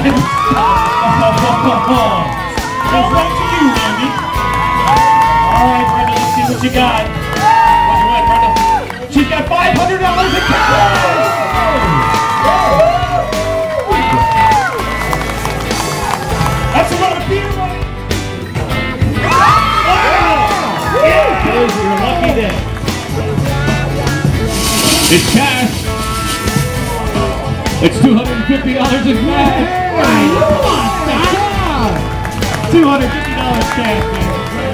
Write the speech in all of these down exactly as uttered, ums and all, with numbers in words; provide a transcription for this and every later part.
Goes right to you, Randy. All right, Brenda, let's see what you got. What'd you win, Brenda? She's got five hundred dollars in cash! That's a lot of beer money! Wow! Yeah! You're lucky then. It's cash. It's two hundred fifty dollars in cash. Hey, come on, stop! two hundred fifty dollars cash, man.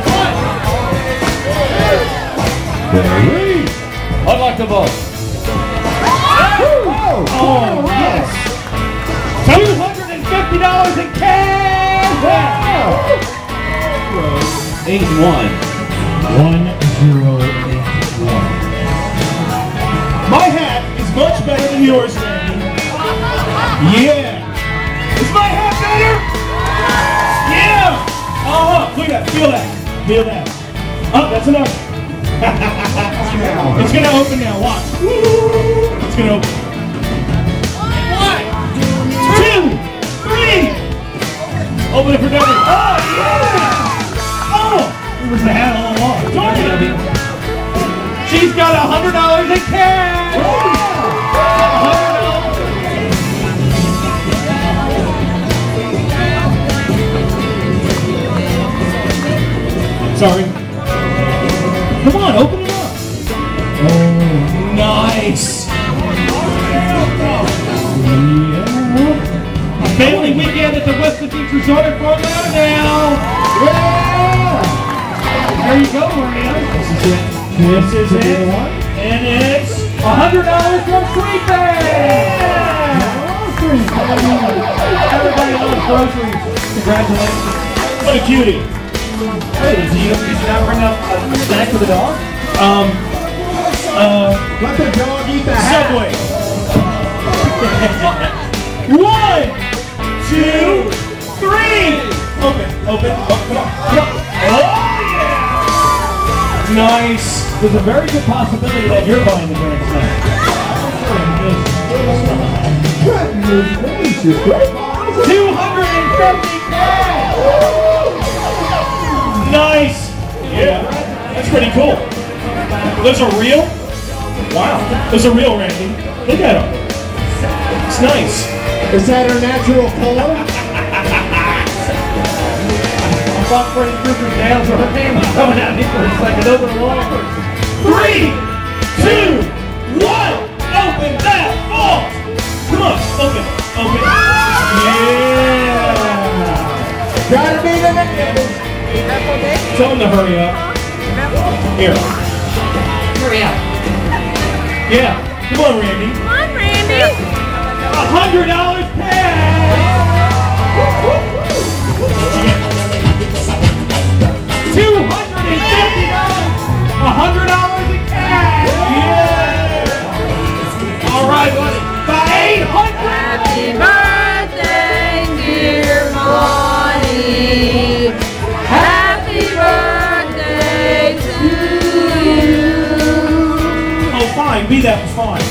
Very. Unlock the vault. Oh, yes. two hundred fifty dollars in cash. Eight one. One zero eight one. My hat is much better than yours, Randy. Yeah. Is my hat better? Yeah. Uh-huh. Look at that. Feel that. Feel that. Oh, that's enough. It's gonna open now. Watch. It's gonna open. One, two, three. Open it for Debbie. Oh yeah! Oh, it was the hat all along. Darn it, Debbie. She's got a hundred dollars in cash. Sorry. Come on, open it up. Oh, nice. Yeah. Family weekend at the Weston Beach Resort in Fort Lauderdale. Yeah. There you go, Maria. This is it. This is it. And it's a hundred dollars from Sweet Bag. Everybody loves groceries. Congratulations. What a cutie. Hey, did you, did you not bring up a snack for the dog? Um, uh, let the dog eat the hat. Subway. One, two, three. Open, open, open up. Oh, yeah. Nice. There's a very good possibility that you're buying the grand snack. two hundred fifty cash. Nice! Yeah, that's pretty cool. Those are real? Wow, those are real, Randy. Look at them. It's nice. Is that her natural color? I thought Freddy Krueger's nails or her name was coming out here for a second. Over the wall. Three, two, one. Open that vault. Come on, open, open. Yeah. Gotta be the next. Tell him to hurry up. Here. Hurry up. Yeah. Come on, Randy. Come on, Randy. A hundred dollars cash. Two hundred and fifty dollars. A hundred dollars in cash. Yeah. All right, buddy. Eight hundred. Happy birthday, dear Monty. Happy birthday to you. Oh, fine. Be that was fine.